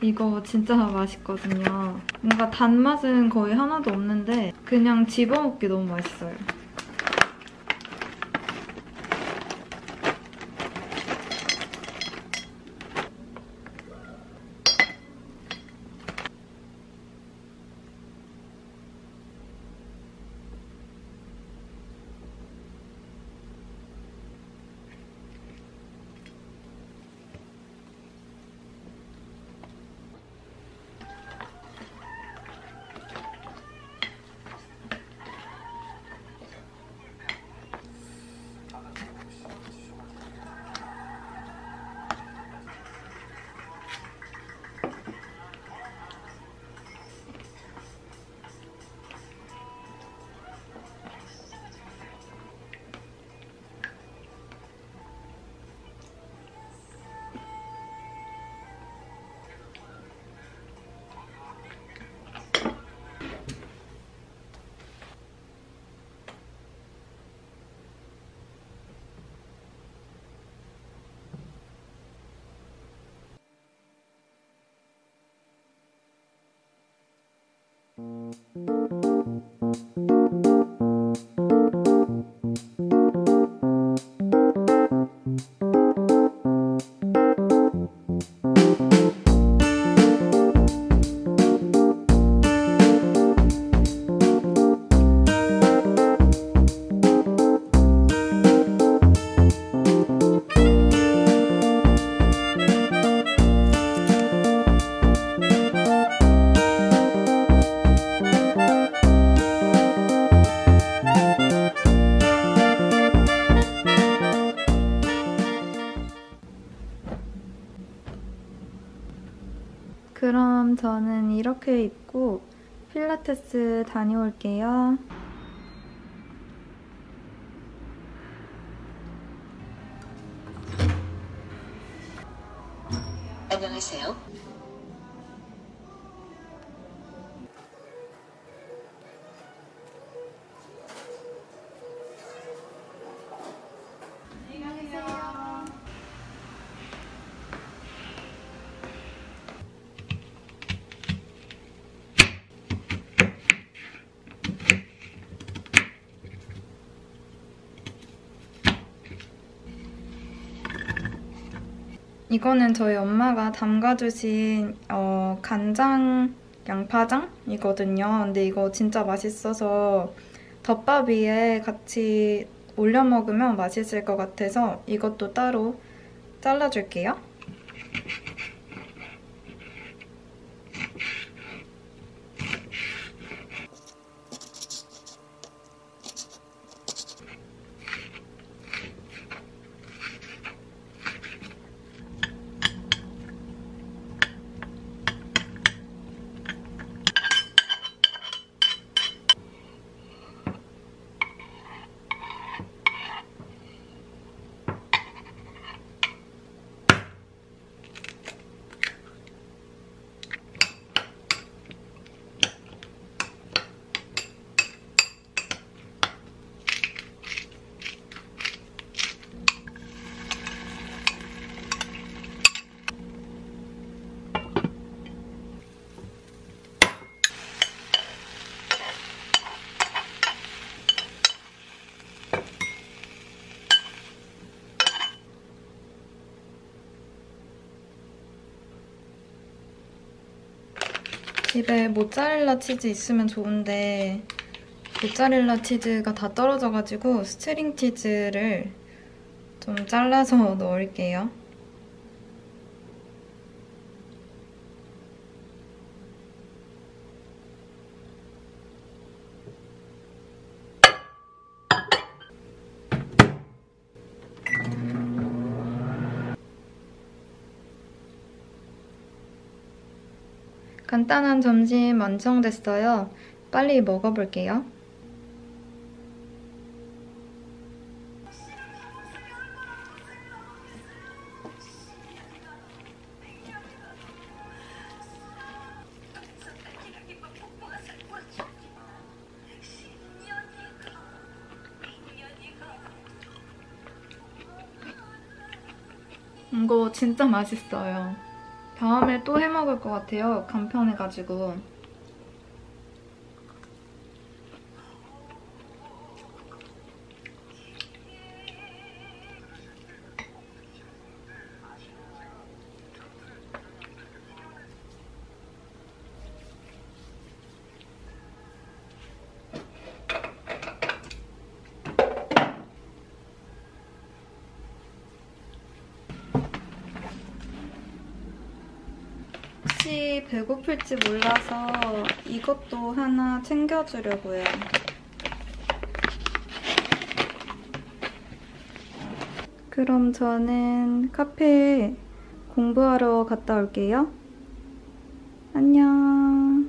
이거 진짜 맛있거든요. 뭔가 단맛은 거의 하나도 없는데 그냥 집어먹기 너무 맛있어요. 그럼 저는 이렇게 입고 필라테스 다녀올게요. 안녕하세요. 이거는 저희 엄마가 담가주신 간장 양파장이거든요. 근데 이거 진짜 맛있어서 덮밥 위에 같이 올려 먹으면 맛있을 것 같아서 이것도 따로 잘라줄게요. 집에 모짜렐라 치즈 있으면 좋은데 모짜렐라 치즈가 다 떨어져가지고 스트링 치즈를 좀 잘라서 넣을게요. 간단한 점심 완성됐어요. 빨리 먹어볼게요. 이거 진짜 맛있어요. 다음에 또 해먹을 것 같아요. 간편해가지고. 혹시 배고플지 몰라서 이것도 하나 챙겨주려고요. 그럼 저는 카페에 공부하러 갔다 올게요. 안녕.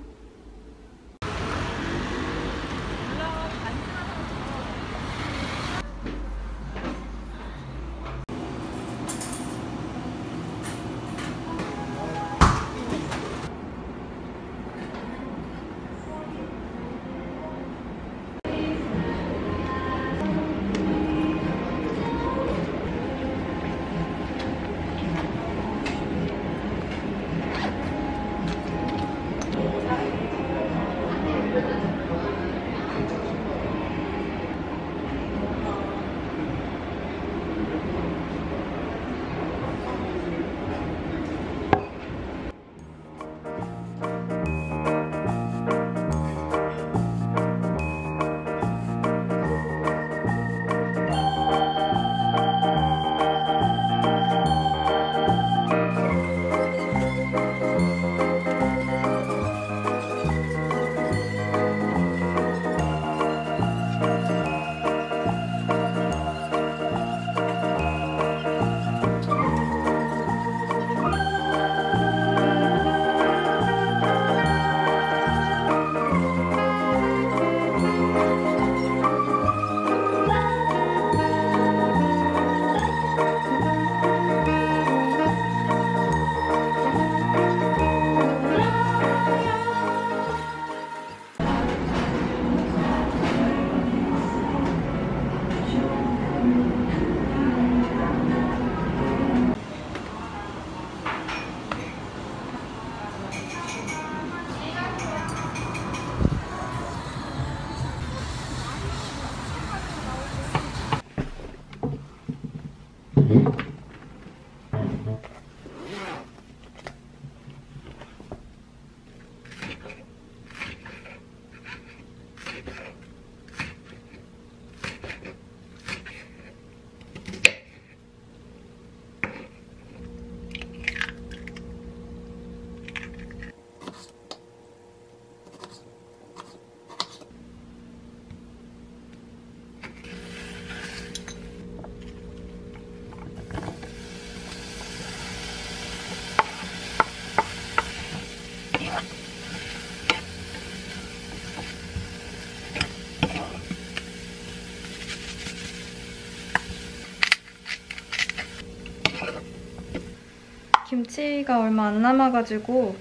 김치가 얼마 안 남아가지고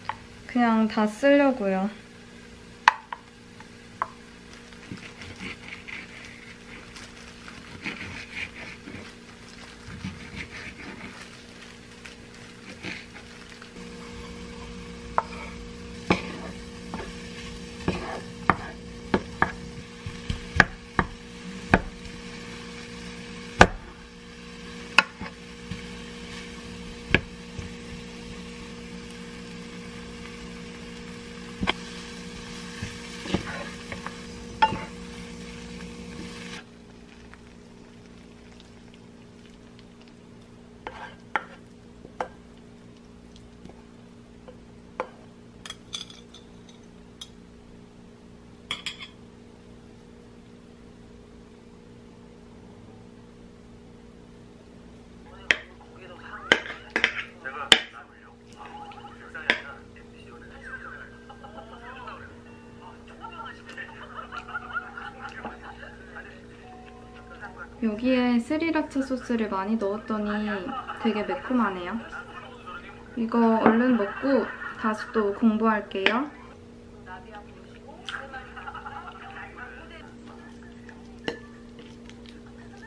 그냥 다 쓰려고요. 여기에 스리라차 소스를 많이 넣었더니 되게 매콤하네요. 이거 얼른 먹고 다시 또 공부할게요.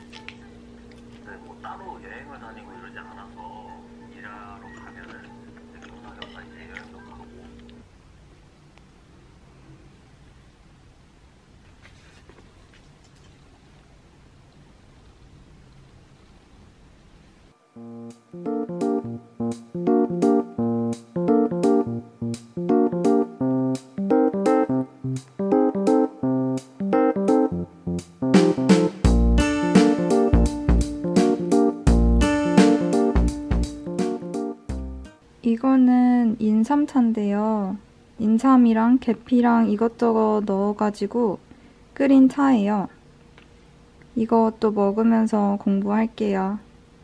뭐 따로 여행을 다니고 이러지 않아서 일하러 가면은 이거는 인삼차인데요. 인삼이랑 계피랑 이것저것 넣어가지고 끓인 차예요. 이것도 먹으면서 공부할게요.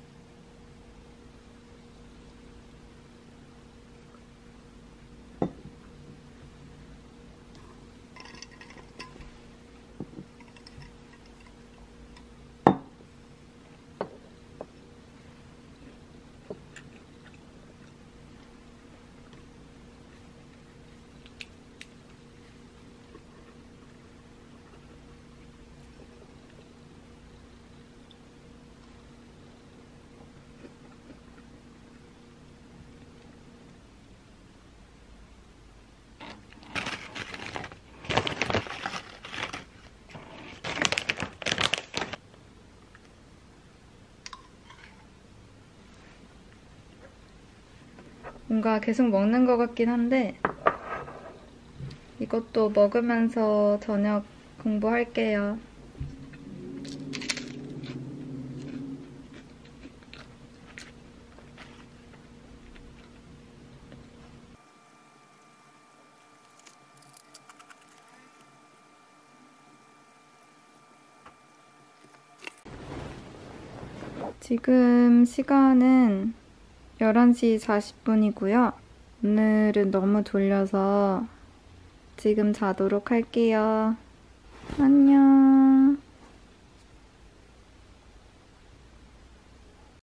뭔가 계속 먹는 것 같긴 한데 이것도 먹으면서 저녁 공부할게요. 지금 시간은 11시 40분이고요. 오늘은 너무 졸려서 지금 자도록 할게요. 안녕.